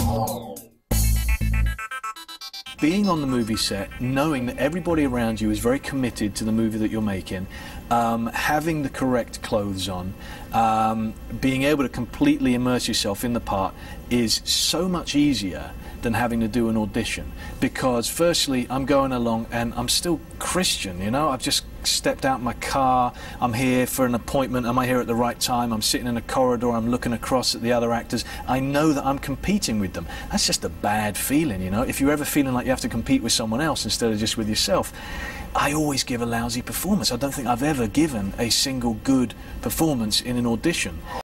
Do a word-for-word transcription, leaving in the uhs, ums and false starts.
Being on the movie set, knowing that everybody around you is very committed to the movie that you're making, um, having the correct clothes on, um, being able to completely immerse yourself in the part is so much easier than having to do an audition. Because firstly, I'm going along and I'm still Christian, you know? I've just stepped out my car, I'm here for an appointment, am I here at the right time? I'm sitting in a corridor, I'm looking across at the other actors. I know that I'm competing with them. That's just a bad feeling, you know? If you're ever feeling like you have to compete with someone else instead of just with yourself, I always give a lousy performance. I don't think I've ever given a single good performance in an audition.